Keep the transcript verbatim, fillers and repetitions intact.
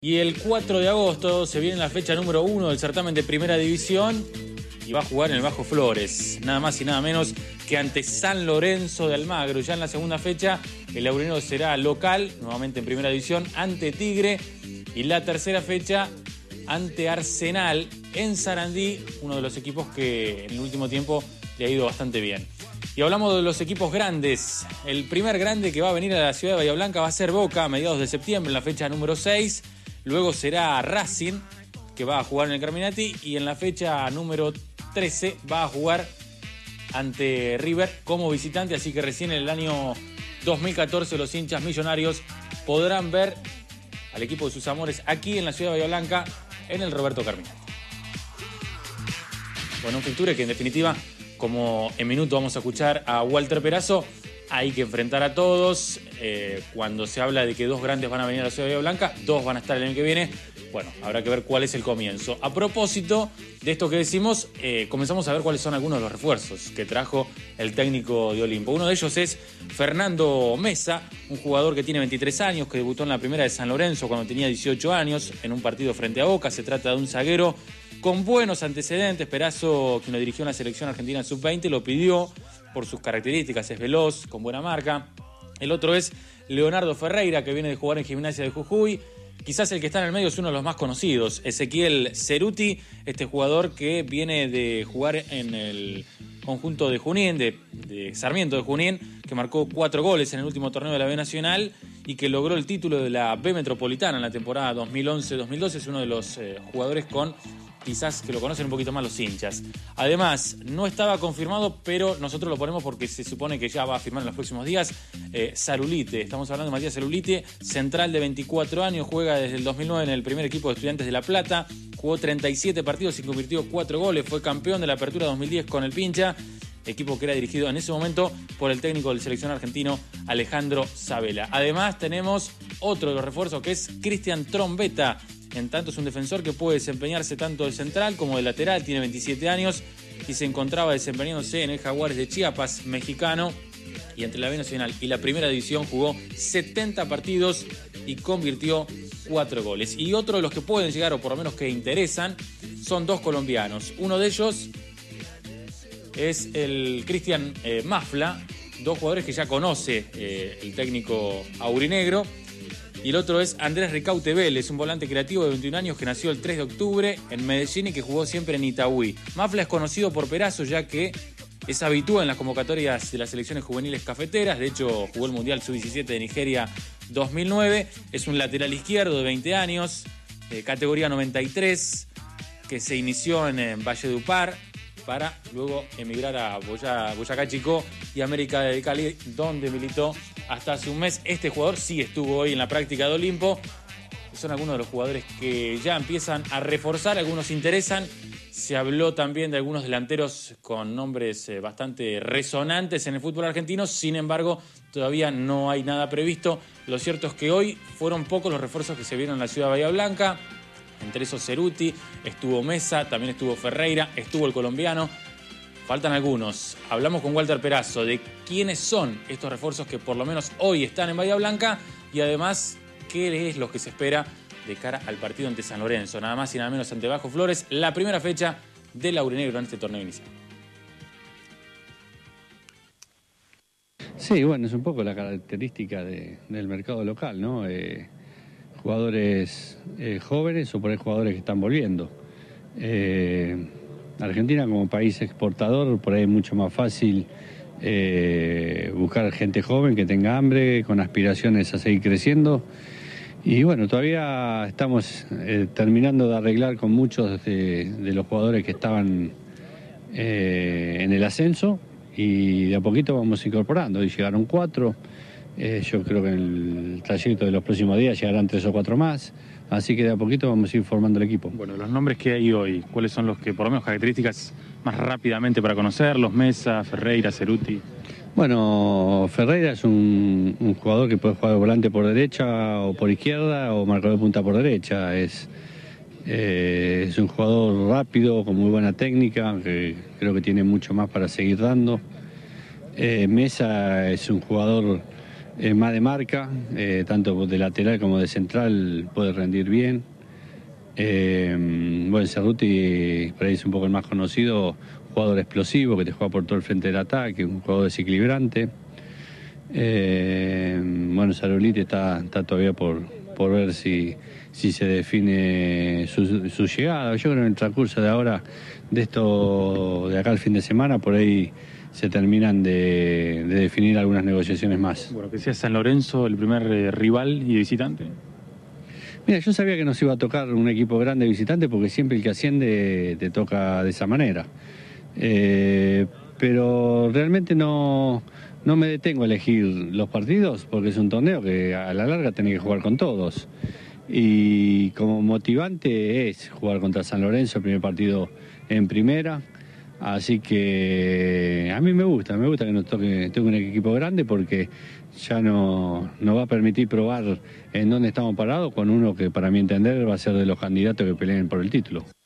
Y el cuatro de agosto se viene la fecha número uno del certamen de Primera División y va a jugar en el Bajo Flores, nada más y nada menos que ante San Lorenzo de Almagro. Ya en la segunda fecha el Laurinegro será local, nuevamente en Primera División, ante Tigre. Y la tercera fecha ante Arsenal en Sarandí, uno de los equipos que en el último tiempo le ha ido bastante bien. Y hablamos de los equipos grandes. El primer grande que va a venir a la ciudad de Bahía Blanca va a ser Boca a mediados de septiembre, en la fecha número seis. Luego será Racing, que va a jugar en el Carminati. Y en la fecha número trece va a jugar ante River como visitante. Así que recién en el año dos mil catorce los hinchas millonarios podrán ver al equipo de sus amores aquí en la ciudad de Bahía Blanca, en el Roberto Carminati. Bueno, un Fixture que en definitiva, como en minuto vamos a escuchar a Walter Perazo, hay que enfrentar a todos. Eh, cuando se habla de que dos grandes van a venir a la ciudad de Bahía Blanca, dos van a estar el año que viene. Bueno, habrá que ver cuál es el comienzo. A propósito de esto que decimos, eh, comenzamos a ver cuáles son algunos de los refuerzos que trajo el técnico de Olimpo. Uno de ellos es Fernando Mesa, un jugador que tiene veintitrés años, que debutó en la primera de San Lorenzo cuando tenía dieciocho años, en un partido frente a Boca. Se trata de un zaguero con buenos antecedentes. Perazo, quien lo dirigió en la selección argentina sub veinte, lo pidió por sus características. Es veloz, con buena marca. El otro es Leonardo Ferreira, que viene de jugar en Gimnasia de Jujuy. Quizás el que está en el medio es uno de los más conocidos, Ezequiel Ceruti, este jugador que viene de jugar en el conjunto de Junín, de, de Sarmiento de Junín, que marcó cuatro goles en el último torneo de la B Nacional y que logró el título de la B Metropolitana en la temporada dos mil once dos mil doce. Es uno de los eh, jugadores con, quizás que lo conocen un poquito más los hinchas. Además, no estaba confirmado, pero nosotros lo ponemos porque se supone que ya va a firmar en los próximos días. Eh, Zarulite, estamos hablando de Matías Zarulite, central de veinticuatro años, juega desde el dos mil nueve en el primer equipo de Estudiantes de La Plata, jugó treinta y siete partidos y convirtió cuatro goles, fue campeón de la Apertura dos mil diez con el Pincha, equipo que era dirigido en ese momento por el técnico del seleccionado argentino Alejandro Sabela. Además tenemos otro de los refuerzos que es Cristian Trombetta. En tanto es un defensor que puede desempeñarse tanto de central como de lateral, tiene veintisiete años y se encontraba desempeñándose en el Jaguares de Chiapas, mexicano, y entre la B Nacional y la Primera División jugó setenta partidos y convirtió cuatro goles. Y otro de los que pueden llegar, o por lo menos que interesan, son dos colombianos. Uno de ellos es el Cristian eh, Mafla, dos jugadores que ya conoce eh, el técnico aurinegro. Y el otro es Andrés Ricaute Vélez, un volante creativo de veintiún años que nació el tres de octubre en Medellín y que jugó siempre en Itagüí. Mafla es conocido por Perazo ya que es habitual en las convocatorias de las selecciones juveniles cafeteras. De hecho, jugó el Mundial sub diecisiete de Nigeria dos mil nueve. Es un lateral izquierdo de veinte años, eh, categoría noventa y tres, que se inició en, en Valledupar para luego emigrar a Boyá, Boyacá Chicó y América de Cali, donde militó hasta hace un mes. Este jugador sí estuvo hoy en la práctica de Olimpo. Son algunos de los jugadores que ya empiezan a reforzar, algunos interesan. Se habló también de algunos delanteros con nombres eh, bastante resonantes en el fútbol argentino. Sin embargo, todavía no hay nada previsto. Lo cierto es que hoy fueron pocos los refuerzos que se vieron en la ciudad de Bahía Blanca. Entre esos Ceruti, estuvo Mesa, también estuvo Ferreira, estuvo el colombiano. Faltan algunos. Hablamos con Walter Perazo de quiénes son estos refuerzos que por lo menos hoy están en Bahía Blanca y además qué es lo que se espera de cara al partido ante San Lorenzo, nada más y nada menos ante Bajo Flores, la primera fecha del Laurinegro en este torneo inicial. Sí, bueno, es un poco la característica de, del mercado local, ¿no? Eh, jugadores eh, jóvenes o por ahí jugadores que están volviendo. Eh, Argentina como país exportador, por ahí es mucho más fácil eh, buscar gente joven que tenga hambre, con aspiraciones a seguir creciendo. Y bueno, todavía estamos eh, terminando de arreglar con muchos de, de los jugadores que estaban eh, en el ascenso y de a poquito vamos incorporando. Hoy llegaron cuatro, eh, yo creo que en el trayecto de los próximos días llegarán tres o cuatro más, así que de a poquito vamos a ir formando el equipo. Bueno, los nombres que hay hoy, ¿cuáles son los que, por lo menos características más rápidamente para conocerlos? Mesa, Ferreira, Ceruti. Bueno, Ferreira es un, un jugador que puede jugar de volante por derecha o por izquierda o marcador de punta por derecha. Es, eh, es un jugador rápido, con muy buena técnica, que creo que tiene mucho más para seguir dando. Eh, Mesa es un jugador es más de marca, eh, tanto de lateral como de central puede rendir bien. Eh, bueno, Cerruti, por ahí es un poco el más conocido, jugador explosivo que te juega por todo el frente del ataque, un jugador desequilibrante. Eh, bueno, Saroliti está, está todavía por, por ver si, si se define su, su llegada. Yo creo que en el transcurso de ahora, de esto, de acá al fin de semana, por ahí se terminan de, de definir algunas negociaciones más. Bueno, que sea San Lorenzo el primer eh, rival y visitante. Mira, yo sabía que nos iba a tocar un equipo grande visitante porque siempre el que asciende te toca de esa manera. Eh, pero realmente no, no me detengo a elegir los partidos porque es un torneo que a la larga tenés que jugar con todos. Y como motivante es jugar contra San Lorenzo, el primer partido en primera. Así que a mí me gusta, me gusta que nos toque, toque un equipo grande porque ya no nos va a permitir probar en dónde estamos parados con uno que para mi entender va a ser de los candidatos que peleen por el título.